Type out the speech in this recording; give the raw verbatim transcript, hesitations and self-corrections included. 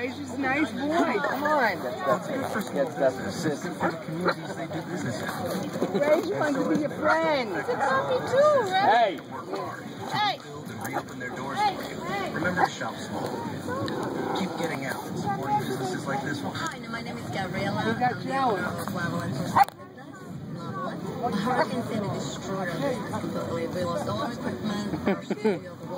Ray's just a nice boy. Come on. That's that's that's that's persistent. Ray just wants to be your friend. It's a puppy too, right? Hey. Hey. Reopen their doors Hey. for you. Hey. Remember to shop small. Keep getting out and supporting businesses like this one. Hi, my name is Gabriela. You got jealous. A hurricane came and destroyed our business completely. We lost all our equipment, our studio,